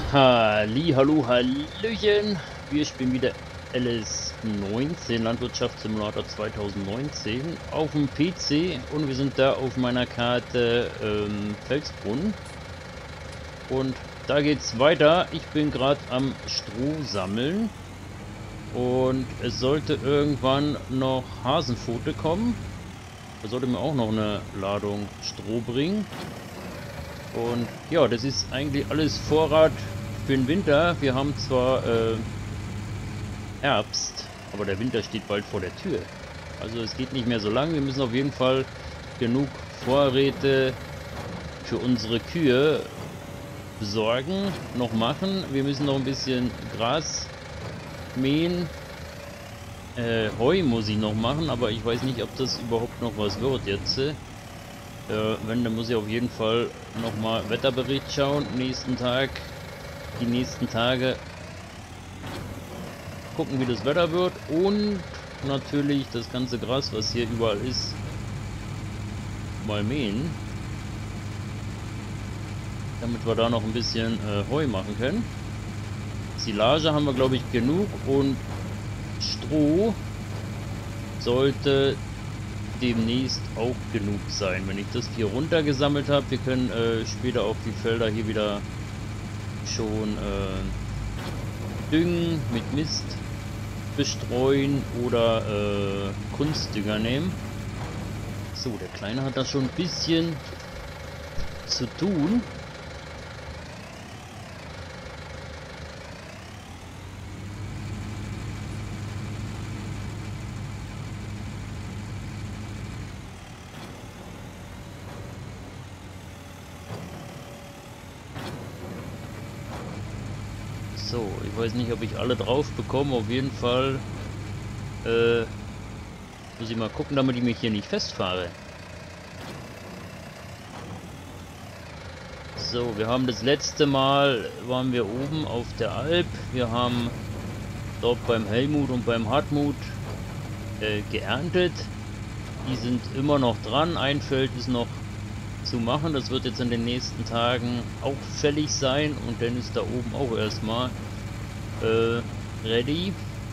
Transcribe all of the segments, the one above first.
Hallo, Hallöchen. Wir spielen wieder LS19, Landwirtschaftssimulator 2019, auf dem PC und wir sind da auf meiner Karte Felsbrunn. Und da geht's weiter. Ich bin gerade am Stroh sammeln und es sollte irgendwann noch Hasenpfote kommen. Da sollte mir auch noch eine Ladung Stroh bringen. Und ja, das ist eigentlich alles Vorrat für den Winter. Wir haben zwar Herbst, aber der Winter steht bald vor der Tür. Also es geht nicht mehr so lang. Wir müssen auf jeden Fall genug Vorräte für unsere Kühe besorgen, noch machen. Wir müssen noch ein bisschen Gras mähen. Heu muss ich noch machen, aber ich weiß nicht, ob das überhaupt noch was wird jetzt. Wenn, dann muss ich auf jeden Fall nochmal Wetterbericht schauen. Nächsten Tag, die nächsten Tage gucken, wie das Wetter wird. Und natürlich das ganze Gras, was hier überall ist, mal mähen. Damit wir da noch ein bisschen Heu machen können. Silage haben wir, glaube ich, genug. Und Stroh sollte demnächst auch genug sein. Wenn ich das hier runtergesammelt habe, wir können später auch die Felder hier wieder schon düngen, mit Mist bestreuen oder Kunstdünger nehmen. So, der Kleine hat da schon ein bisschen zu tun. So, ich weiß nicht, ob ich alle drauf bekomme. Auf jeden Fall muss ich mal gucken, damit ich mich hier nicht festfahre. So, wir haben das letzte Mal, waren wir oben auf der Alp. Wir haben dort beim Helmut und beim Hartmut geerntet. Die sind immer noch dran. Ein Feld ist noch zu machen. Das wird jetzt in den nächsten Tagen auch fällig sein. Und dann ist da oben auch erstmal ready.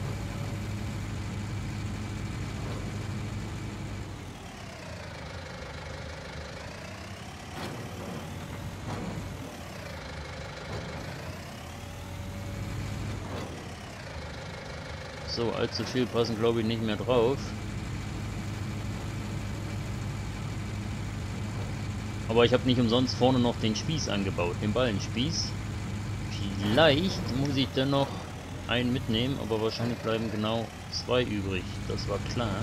So, allzu viel passen, glaube ich, nicht mehr drauf. Aber ich habe nicht umsonst vorne noch den Spieß angebaut, den Ballenspieß. Vielleicht muss ich dann noch einen mitnehmen, aber wahrscheinlich bleiben genau 2 übrig. Das war klar.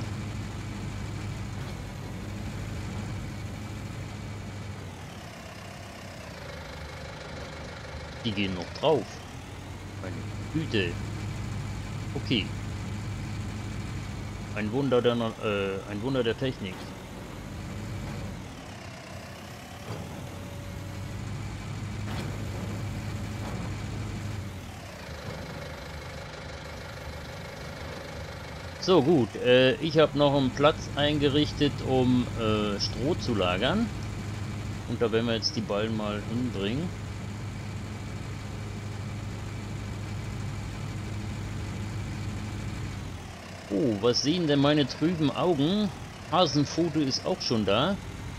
Die gehen noch drauf. Meine Güte. Okay. Ein Wunder der Technik. So gut, ich habe noch einen Platz eingerichtet, um Stroh zu lagern. Und da werden wir jetzt die Ballen mal hinbringen. Oh, was sehen denn meine trüben Augen? Hasenfoto ist auch schon da.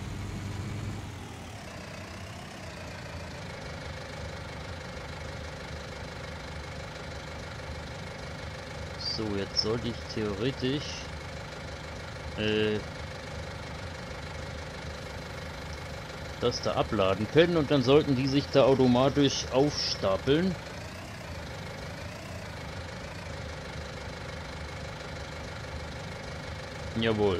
So, jetzt sollte ich theoretisch das da abladen können und dann sollten die sich da automatisch aufstapeln. Jawohl.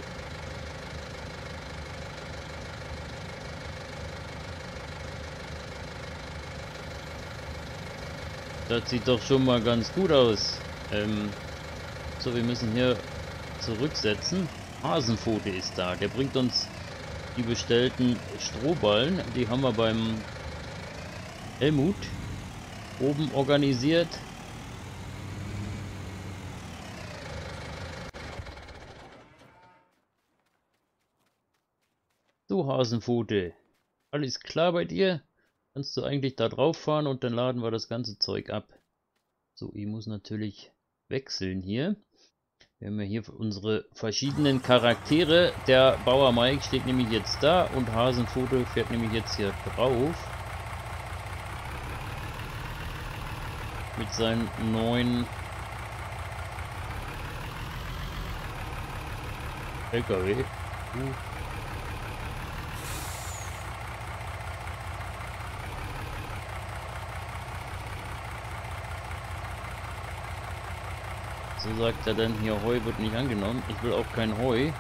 Das sieht doch schon mal ganz gut aus. So, wir müssen hier zurücksetzen. Hasenpfote ist da. Der bringt uns die bestellten Strohballen. Die haben wir beim Helmut oben organisiert. Du Hasenpfote, alles klar bei dir? Kannst du eigentlich da drauf fahren und dann laden wir das ganze Zeug ab. So, ich muss natürlich wechseln hier. Wir haben ja hier unsere verschiedenen Charaktere. Der Bauer Mike steht nämlich jetzt da und Hasenfoto fährt nämlich jetzt hier drauf. Mit seinen neuen LKW. So sagt er dann hier, Heu wird nicht angenommen. Ich will auch kein Heu.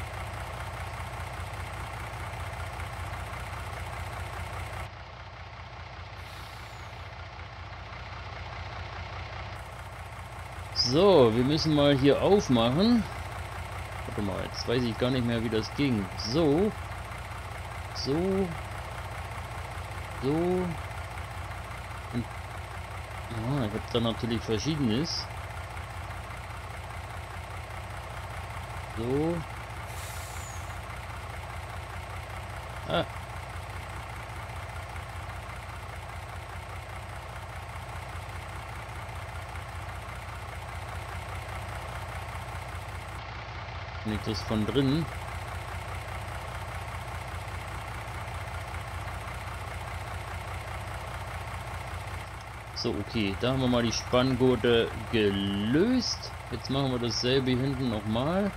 So, wir müssen mal hier aufmachen. Warte mal, jetzt weiß ich gar nicht mehr, wie das ging. So. So. So. Und, ich habe da natürlich Verschiedenes. So. Ah. Nicht das von drin. So, okay, da haben wir mal die Spanngurte gelöst. Jetzt machen wir dasselbe hinten nochmal.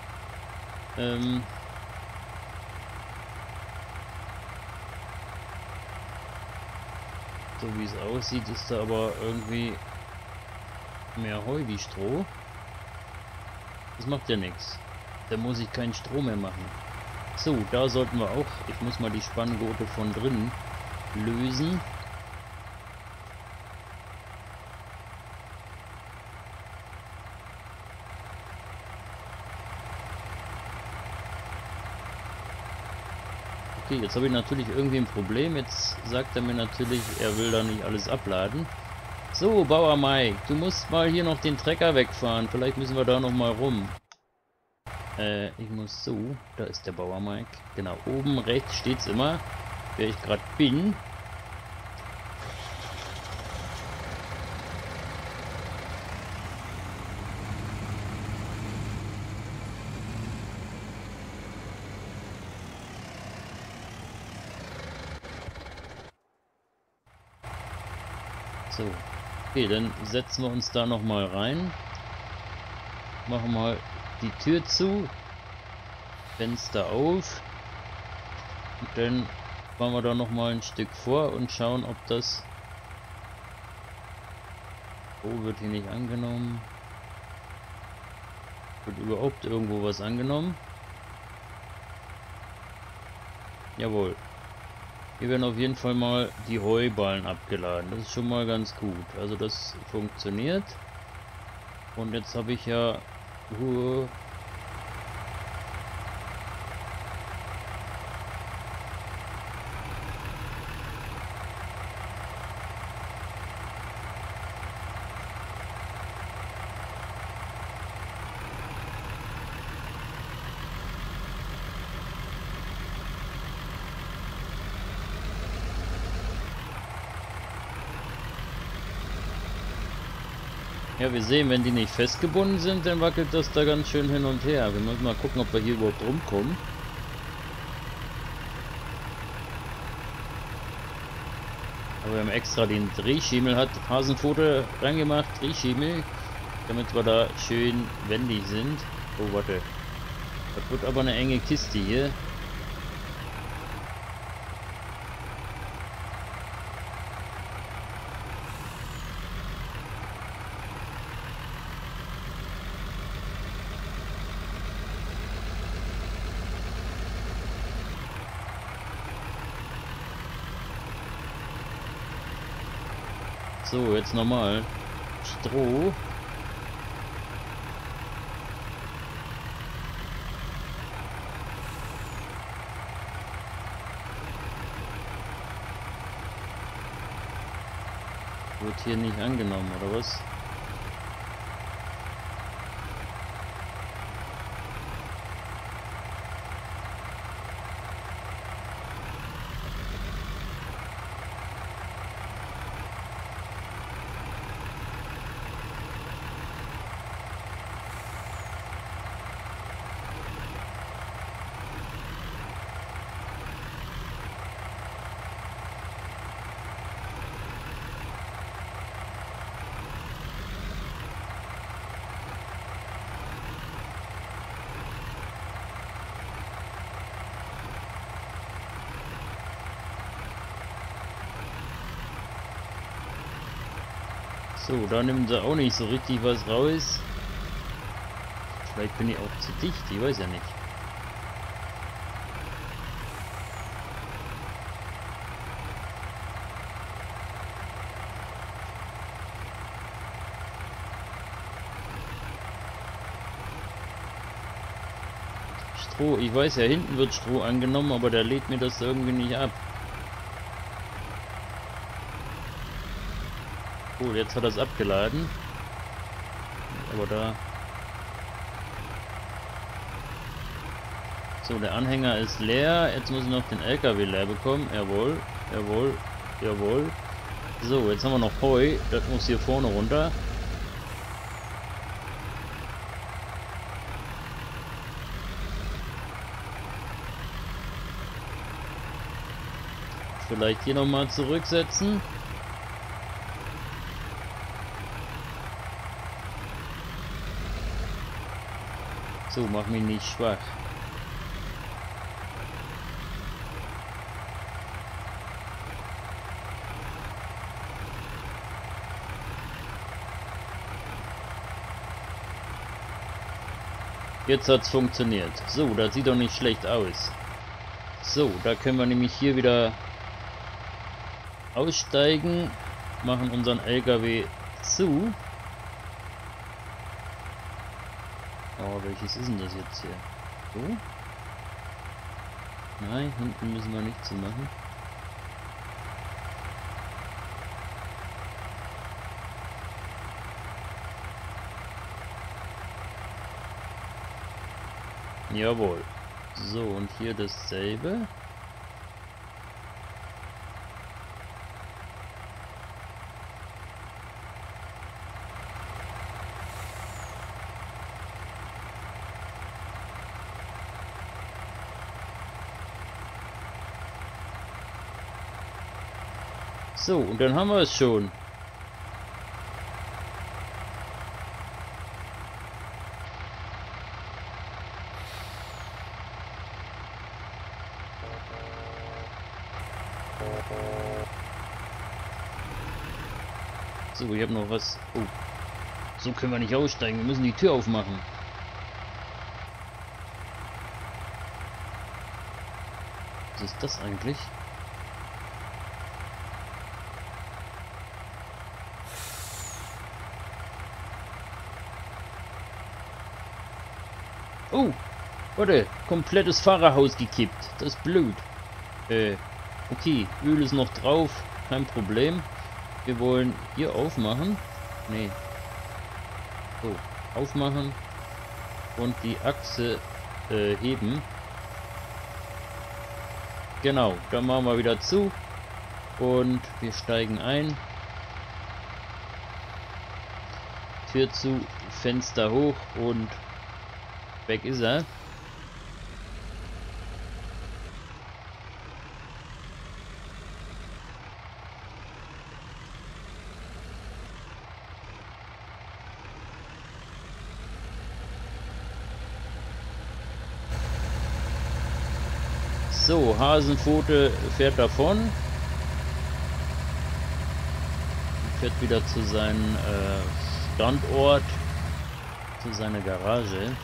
So wie es aussieht, ist da aber irgendwie mehr Heu wie Stroh. Das macht ja nichts. Da muss ich keinen Stroh mehr machen. So, da sollten wir auch. Ich muss mal die Spanngurte von drinnen lösen. Okay, jetzt habe ich natürlich irgendwie ein Problem. Jetzt sagt er mir natürlich, er will da nicht alles abladen. So, Bauer Mike, du musst mal hier noch den Trecker wegfahren. Vielleicht müssen wir da noch mal rum. Ich muss so. Da ist der Bauer Mike. Genau, oben rechts steht es immer, wer ich gerade bin. So. Okay, dann setzen wir uns da noch mal rein. Machen mal die Tür zu. Fenster auf. Und dann fahren wir da noch mal ein Stück vor und schauen, ob das... Oh, wird hier nicht angenommen. Wird überhaupt irgendwo was angenommen? Jawohl. Hier werden auf jeden Fall mal die Heuballen abgeladen. Das ist schon mal ganz gut. Also das funktioniert. Und jetzt habe ich ja... Ja, wir sehen, wenn die nicht festgebunden sind, dann wackelt das da ganz schön hin und her. Wir müssen mal gucken, ob wir hier überhaupt rumkommen. Aber wir haben extra den Drehschiemel, hat Hasenfoto reingemacht, Drehschiemel, damit wir da schön wendig sind. Oh, warte. Das wird aber eine enge Kiste hier. So, jetzt nochmal Stroh. Wird hier nicht angenommen, oder was? So, da nimmt sie auch nicht so richtig was raus. Vielleicht bin ich auch zu dicht, ich weiß ja nicht. Stroh, ich weiß ja, hinten wird Stroh angenommen, aber der lädt mir das irgendwie nicht ab. Oh, jetzt hat er es abgeladen. Aber da... So, der Anhänger ist leer. Jetzt muss ich noch den LKW leer bekommen. Jawohl, jawohl, jawohl. So, jetzt haben wir noch Heu. Das muss hier vorne runter. Vielleicht hier nochmal zurücksetzen. So, mach mich nicht schwach. Jetzt hat's funktioniert. So, das sieht doch nicht schlecht aus. So, da können wir nämlich hier wieder aussteigen, machen unseren LKW zu. Oh, welches ist denn das jetzt hier? So? Nein, hinten müssen wir nicht zu machen. Jawohl. So, und hier dasselbe. So, und dann haben wir es schon. So, ich habe noch was. Oh, so können wir nicht aussteigen. Wir müssen die Tür aufmachen. Was ist das eigentlich? Oh, warte, komplettes Fahrerhaus gekippt. Das ist blöd. Okay, Öl ist noch drauf, kein Problem. Wir wollen hier aufmachen. Nee. So, aufmachen und die Achse heben. Genau, dann machen wir wieder zu und wir steigen ein. Tür zu, Fenster hoch und weg ist er. So, Hasenpfote fährt davon. Fährt wieder zu seinem Standort, zu seiner Garage.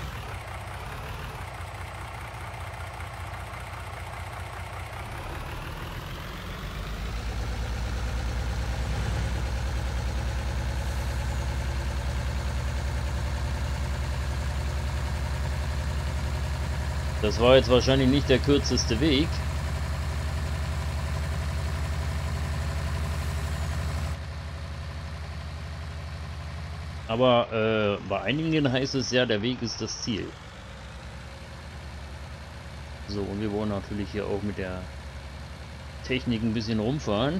Das war jetzt wahrscheinlich nicht der kürzeste Weg. Aber bei einigen heißt es ja, der Weg ist das Ziel. So, und wir wollen natürlich hier auch mit der Technik ein bisschen rumfahren.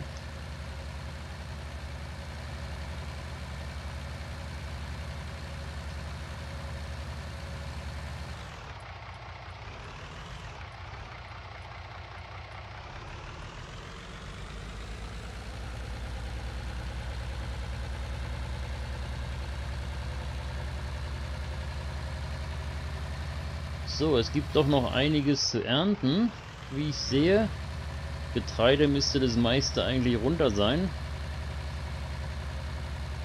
So, es gibt doch noch einiges zu ernten, wie ich sehe. Getreide müsste das meiste eigentlich runter sein.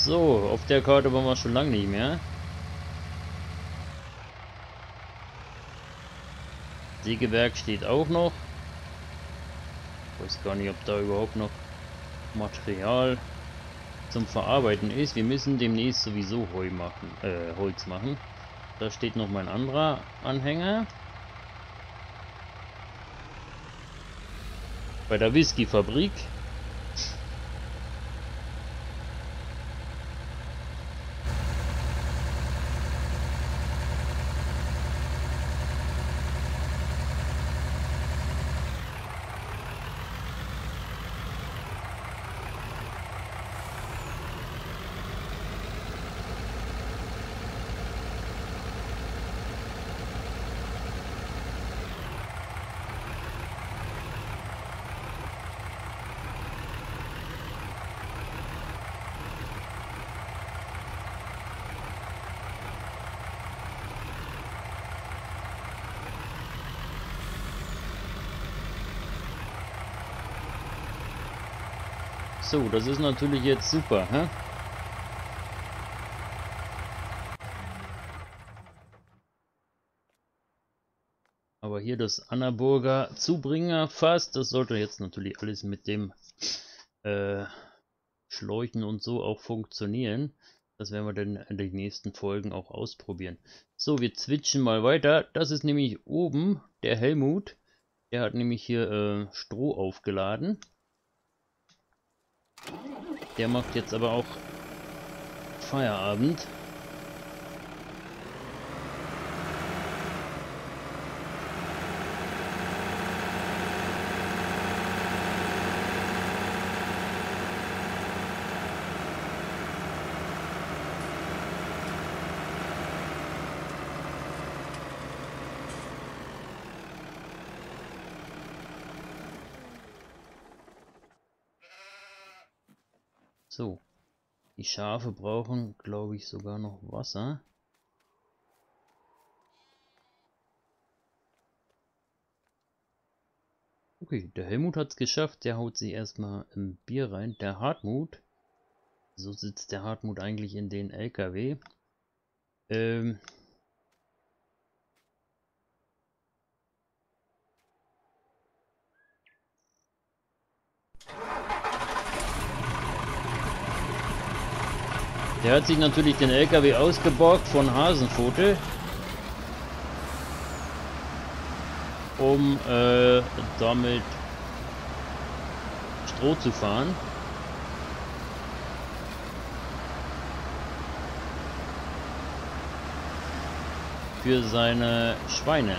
So, auf der Karte waren wir schon lange nicht mehr. Sägewerk steht auch noch. Ich weiß gar nicht, ob da überhaupt noch Material zum Verarbeiten ist. Wir müssen demnächst sowieso Holz machen. Da steht noch mein anderer Anhänger. Bei der Whisky-Fabrik. So, das ist natürlich jetzt super, hä? Aber hier das Annaburger Zubringerfass, das sollte jetzt natürlich alles mit dem Schläuchen und so auch funktionieren. Das werden wir dann in den nächsten Folgen auch ausprobieren. So, wir switchen mal weiter. Das ist nämlich oben der Helmut. Der hat nämlich hier Stroh aufgeladen. Der macht jetzt aber auch Feierabend. So, die Schafe brauchen, glaube ich, sogar noch Wasser. Okay, der Helmut hat es geschafft. Der haut sich erstmal im Bier rein. Der Hartmut, so sitzt der Hartmut eigentlich in den LKW. Der hat sich natürlich den LKW ausgeborgt von Hasenpfote, um damit Stroh zu fahren. Für seine Schweine.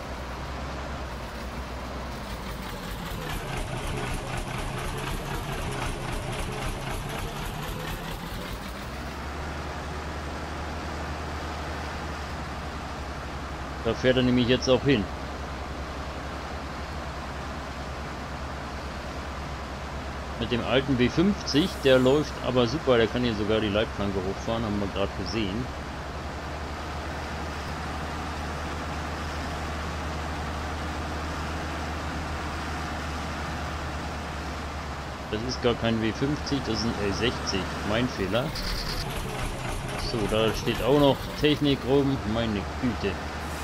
Da fährt er nämlich jetzt auch hin. Mit dem alten W50, der läuft aber super, der kann hier sogar die Leitplanke hochfahren, haben wir gerade gesehen. Das ist gar kein W50, das ist ein L60, mein Fehler. So, da steht auch noch Technik rum, meine Güte.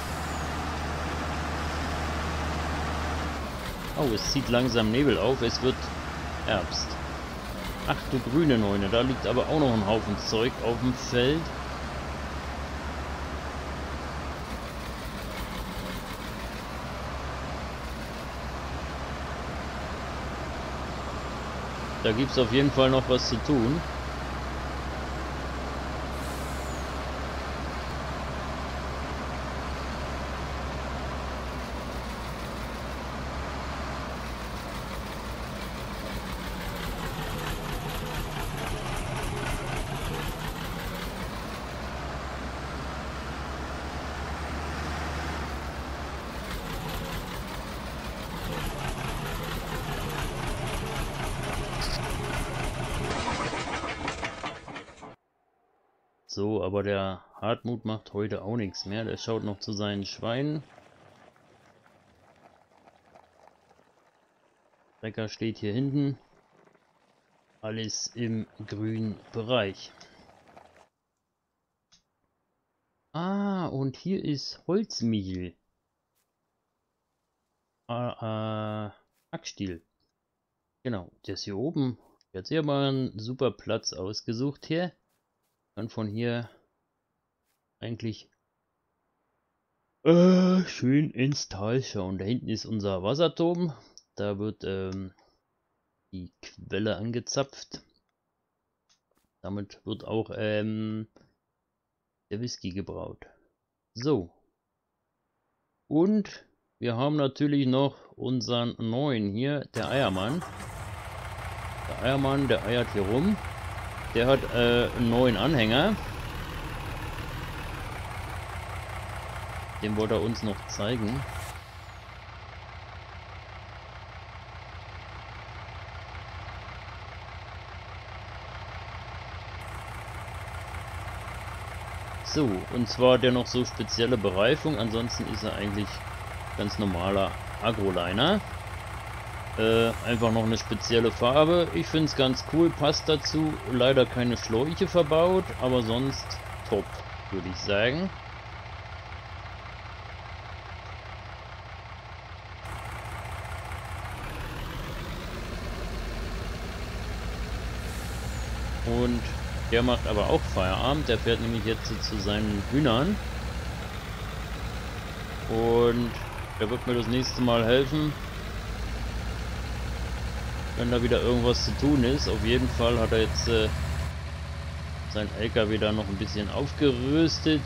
Oh, es zieht langsam Nebel auf, es wird Herbst. Ach du grüne Neune, da liegt aber auch noch ein Haufen Zeug auf dem Feld. Da gibt es auf jeden Fall noch was zu tun. So, aber der Hartmut macht heute auch nichts mehr. Der schaut noch zu seinen Schweinen. Trecker steht hier hinten. Alles im grünen Bereich. Ah, und hier ist Holzmichel. Hackstiel. Genau, der ist hier oben. Der hat sich aber einen super Platz ausgesucht hier. Kann von hier eigentlich schön ins Tal schauen. Da hinten ist unser Wasserturm. Da wird die Quelle angezapft. Damit wird auch der Whisky gebraut. So. Und wir haben natürlich noch unseren neuen hier, der Eiermann. Der Eiermann, der eiert hier rum. Der hat einen neuen Anhänger. Den wollte er uns noch zeigen. So, und zwar hat der noch so spezielle Bereifung. Ansonsten ist er eigentlich ganz normaler Agroliner. Einfach noch eine spezielle Farbe. Ich finde es ganz cool, passt dazu. Leider keine Schläuche verbaut, aber sonst top, würde ich sagen. Und der macht aber auch Feierabend. Der fährt nämlich jetzt zu seinen Hühnern. Und der wird mir das nächste Mal helfen, wenn da wieder irgendwas zu tun ist. Auf jeden Fall hat er jetzt sein LKW da noch ein bisschen aufgerüstet.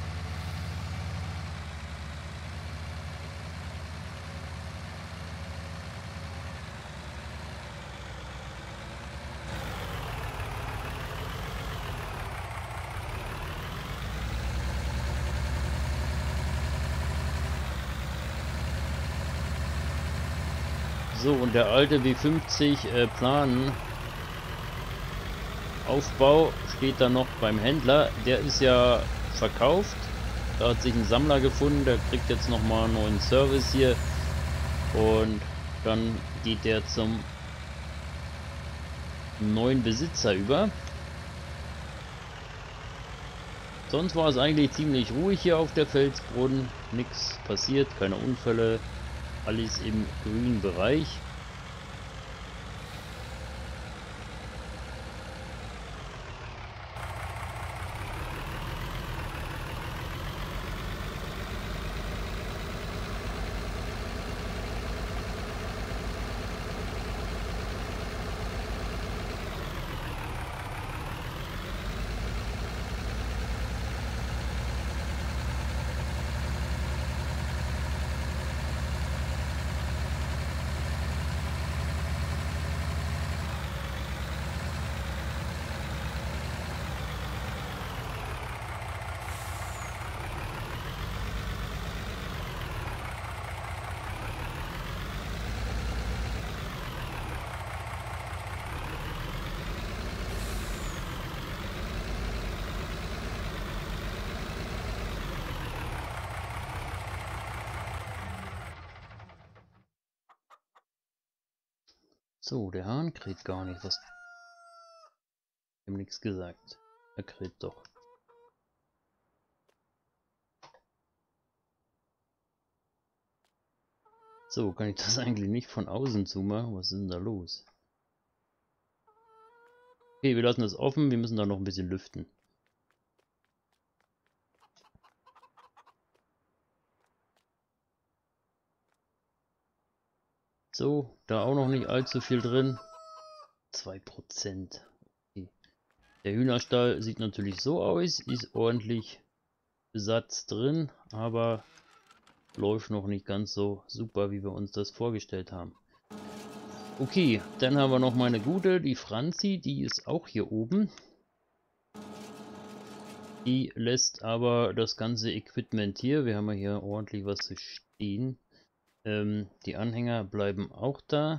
So, und der alte W50 Plan Aufbau steht da noch beim Händler. Der ist ja verkauft. Da hat sich ein Sammler gefunden, der kriegt jetzt nochmal einen neuen Service hier. Und dann geht der zum neuen Besitzer über. Sonst war es eigentlich ziemlich ruhig hier auf der Felsbrunn. Nichts passiert, keine Unfälle. Alles im grünen Bereich. So, der Hahn kräht gar nicht. Was? Ich habe nichts gesagt. Er kräht doch. So, kann ich das eigentlich nicht von außen zumachen? Was ist denn da los? Okay, wir lassen das offen. Wir müssen da noch ein bisschen lüften. So, da auch noch nicht allzu viel drin. 2%. Okay. Der Hühnerstall sieht natürlich so aus. Ist ordentlich Besatz drin, aber läuft noch nicht ganz so super, wie wir uns das vorgestellt haben. Okay, dann haben wir noch meine gute, die Franzi, die ist auch hier oben. Die lässt aber das ganze Equipment hier. Wir haben ja hier ordentlich was zu stehen. Die Anhänger bleiben auch da.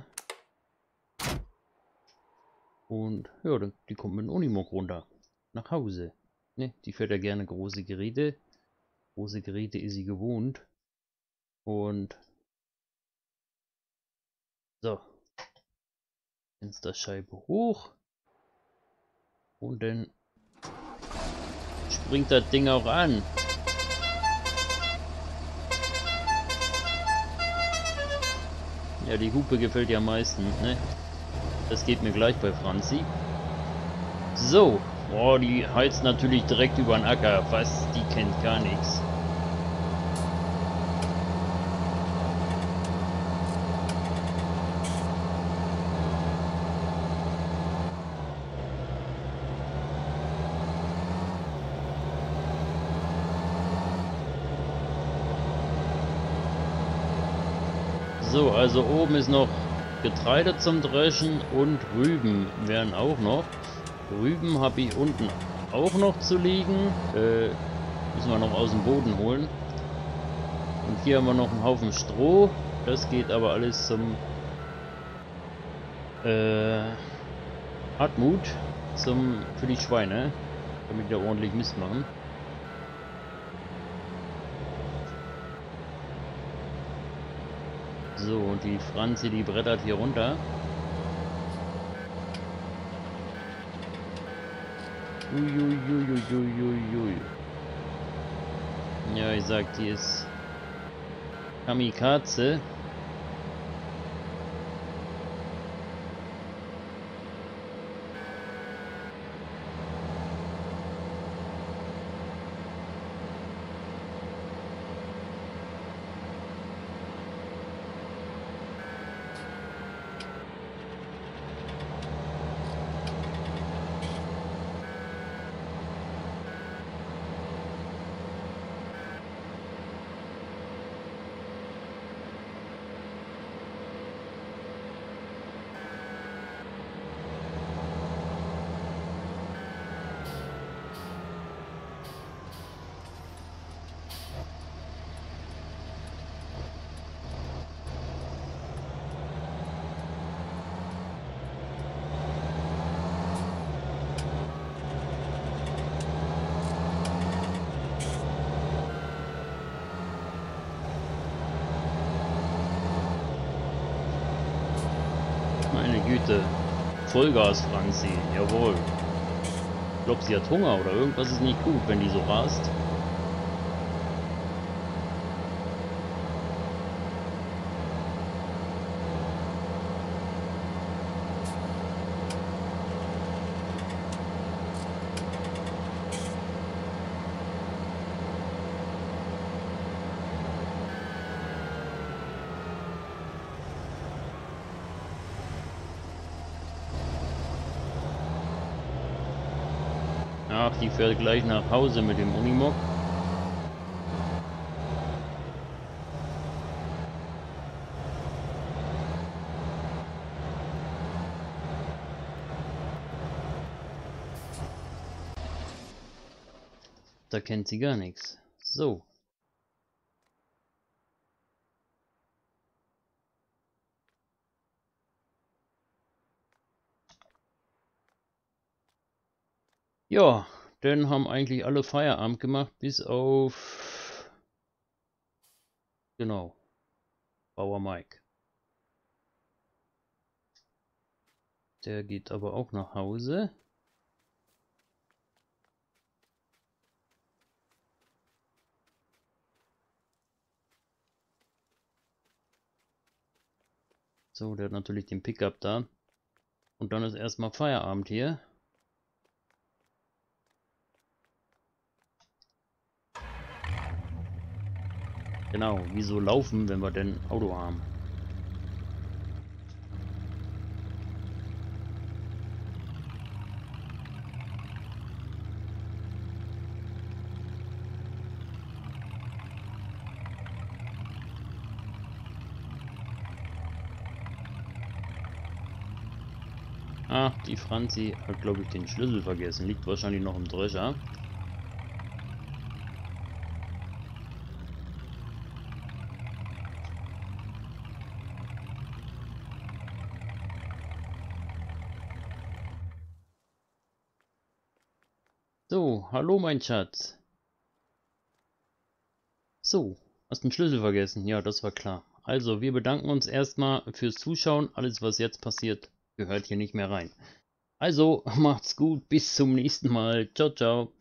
Und ja, die kommt mit dem Unimog runter. Nach Hause. Ne, die fährt ja gerne große Geräte. Große Geräte ist sie gewohnt. Und so. Fensterscheibe hoch. Und dann springt das Ding auch an. Ja, die Hupe gefällt dir am meisten, ne? Das geht mir gleich bei Franzi. So. Boah, die heizt natürlich direkt über den Acker. Was? Die kennt gar nichts. So, also oben ist noch Getreide zum Dreschen und Rüben wären auch noch. Rüben habe ich unten auch noch zu liegen. Müssen wir noch aus dem Boden holen. Und hier haben wir noch einen Haufen Stroh. Das geht aber alles zum Hartmut, für die Schweine, damit wir ordentlich Mist machen. So, und die Franzi, die brettert hier runter. Uiuiuiuiuiui. Ja, ich sag, die ist Kamikaze. Meine Güte. Vollgas, Franzi. Jawohl. Ich glaube, sie hat Hunger oder irgendwas ist nicht gut, wenn die so rast. Ach, die fährt gleich nach Hause mit dem Unimog. Da kennt sie gar nichts. So. Ja, dann haben eigentlich alle Feierabend gemacht, bis auf... Genau. Bauer Mike. Der geht aber auch nach Hause. So, der hat natürlich den Pickup da. Und dann ist erstmal Feierabend hier. Genau, wieso laufen, wenn wir denn Auto haben? Ach, die Franzi hat, glaube ich, den Schlüssel vergessen. Liegt wahrscheinlich noch im Drescher. So, hallo mein Schatz. So, hast den Schlüssel vergessen. Ja, das war klar. Also, wir bedanken uns erstmal fürs Zuschauen. Alles, was jetzt passiert, gehört hier nicht mehr rein. Also, macht's gut. Bis zum nächsten Mal. Ciao, ciao.